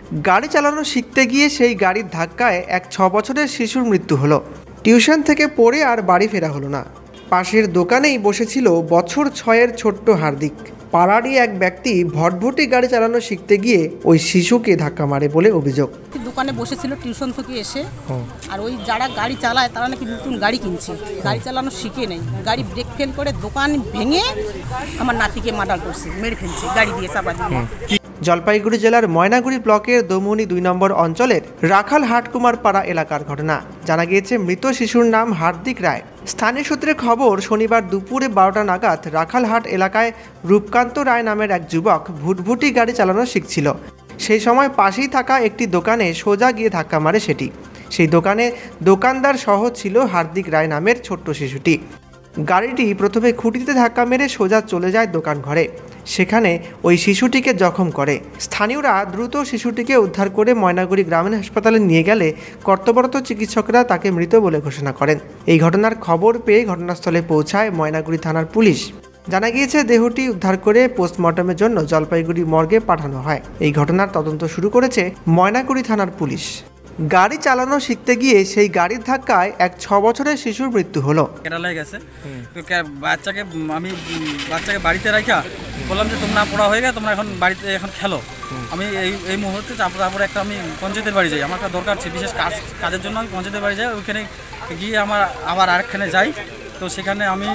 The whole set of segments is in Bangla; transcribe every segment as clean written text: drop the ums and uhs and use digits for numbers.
গাড়ি চালানো শিখতে গিয়ে সেই গাড়ির ধাক্কায় এক 6 বছরের শিশুর মৃত্যু হলো। টিউশন থেকে পড়ে আর বাড়ি ফেরা হলো না। পাশের দোকানেই বসেছিল বছর 6-এর ছোট্ট হার্দিক। পাড়ারই এক ব্যক্তি ভটভটি গাড়ি চালানো শিখতে গিয়ে ওই শিশুকে ধাক্কা মারে বলে অভিযোগ। দোকানে বসেছিল টিউশন থেকে এসে, আর ওই যারা গাড়ি চালায় তারা নাকি নতুন গাড়ি কিনছে, গাড়ি চালানো শিখে নেই, গাড়ি ব্রেক ফেল করে দোকান ভেঙে আমার নাতিকে মার্ডার করছে, মেরে ফেলছে গাড়ি দিয়ে চাপা দিয়ে। জলপাইগুড়ি জেলার ময়নাগুড়ি ব্লকের দমুনি 2 নম্বর অঞ্চলের রাখালহাট কুমারপাড়া এলাকার ঘটনা। জানা গিয়েছে মৃত শিশুর নাম হার্দিক রায়। স্থানীয় সূত্রে খবর, শনিবার দুপুরে 12টা নাগাদ রাখালহাট এলাকায় রূপকান্ত রায় নামের এক যুবক ভুটভুটি গাড়ি চালানো শিখছিল। সেই সময় পাশেই থাকা একটি দোকানে সোজা গিয়ে ধাক্কা মারে সেটি। সেই দোকানে দোকানদার সহ ছিল হার্দিক রায় নামের ছোট্ট শিশুটি। গাড়িটি প্রথমে খুঁটিতে ধাক্কা মেরে সোজা চলে যায় দোকান ঘরে। সেখানে ওই শিশুটিকে জখম করে। স্থানীয়রা দ্রুত শিশুটিকে উদ্ধার করে ময়নাগুড়ি গ্রামীণ হাসপাতালে নিয়ে গেলে কর্তব্যরত চিকিৎসকরা তাকে মৃত বলে ঘোষণা করেন। এই ঘটনার খবর পেয়ে ঘটনাস্থলে পৌঁছায় ময়নাগুড়ি থানার পুলিশ। জানা গিয়েছে দেহটি উদ্ধার করে পোস্টমর্টমের জন্য জলপাইগুড়ি মর্গে পাঠানো হয়। এই ঘটনার তদন্ত শুরু করেছে ময়নাগুড়ি থানার পুলিশ। গাড়ি চালানো শিখতে গিয়ে সেই গাড়ির ধাক্কায় এক 6 বছরের শিশুর মৃত্যু হলো। কেরালায় গেছে তো বাচ্চাকে বাড়িতে রাখা বললাম যে তোমরা পড়া হয়ে গেছে, তোমরা এখন বাড়িতে এখন খেলো। আমি এই মুহূর্তে তারপরে একটা আমি পঞ্চায়েতের বাড়ি যাই, আমার একটা দরকার ছিল, বিশেষ কাজের জন্য আমি পঞ্চায়েতের বাড়ি যাই। ওইখানে গিয়ে আবার আরেকখানে যাই। তো সেখানে আমি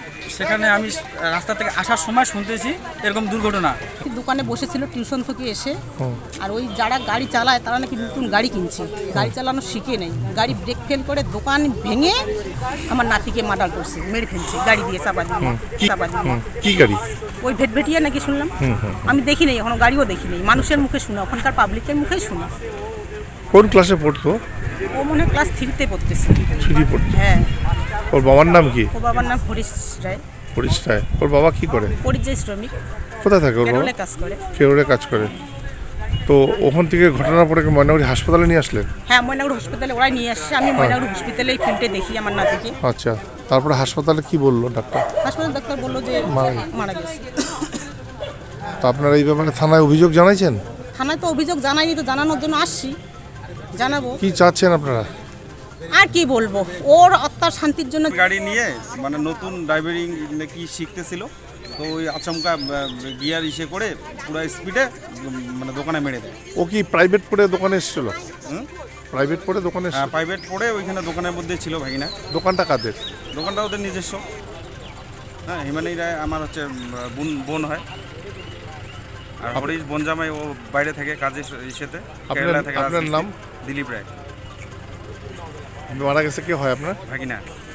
রাস্তা থেকে আসার সময় শুনতেছি এরকম দুর্ঘটনা। দোকানে বসেছিল টিউশন থেকে এসে, আর ওই যারা গাড়ি চালায় তারা নাকি নতুন গাড়ি কিনছে, গাড়ি চালানো শিখে নেই, গাড়ি ব্রেক ফেল করে দোকান ভেঙে আমার নাতিকে মার্ডার করছে, মেরে ফেলছে গাড়ি দিয়ে চাপা দিয়ে। কি গাড়ি? ওই ভেটভেটিয়া নাকি শুনলাম, আমি দেখি নেই, এখনো গাড়িও দেখি নেই, মানুষের মুখে শোনা, ওখানকার পাবলিকের মুখেই শোনা। কোন ক্লাসে পড়তো? ও মনে হয় ক্লাস 3-তে পড়তেছে। 3 পড়তো? হ্যাঁ। ওর বাবার নাম কি? ওর বাবার নাম হরিশ রায়। হরিশ রায়। ওর বাবা কি করে? পরিযায়ী শ্রমিক। কোথায় থাকে ওর বাবা? কেরলে কাজ করে। কেরলে কাজ করে। তো ওখান থেকে ঘটনার পরে ময়নাগুড়ি হাসপাতালে নিয়ে আসলেন? হ্যাঁ, ময়নাগুড়ি হাসপাতালে ওরাই নিয়ে আসছে। আমি ময়নাগুড়ি হসপিটালে ফিল্ডে দেখি আমার নাতিকে। আচ্ছা, তারপরে হাসপাতালে কি বললো ডাক্তার? হাসপাতাল ডাক্তার বললো যে মারা গেছে। তো আপনারা এই ব্যাপারে থানায় অভিযোগ জানাইছেন? থানায় তো অভিযোগ জানাইনি, তো জানানোর জন্য আসছি, জানাবো। কি চাচ্ছেন আপনারা? আর কি বলবো, ওর আত্মার শান্তির জন্য। গাড়ি নিয়ে নতুন ড্রাইভারিং নাকি শিখতেছিল, তো ওই আচমকা গিয়ার করে পুরো স্পিডে দোকানে মেরে দেয়। ও কি প্রাইভেট পড়ে দোকানে এসেছিল? প্রাইভেট পড়ে দোকানে? হ্যাঁ, প্রাইভেট পড়ে ওইখানে দোকানের মধ্যে ছিল ভাগিনা। দোকানটা কাদের? দোকানটা ওদের নিজস্ব। হ্যাঁ, হিমালয় রায় আমার বোন হয়, আর হরিশ বনজামাই ও বাইরে থেকে কাজের ইসেতে কেরালা থেকে। আপনার নাম? দিলীপ রায়। মারা গেছে কে হয় আপনার? ভাগিনা।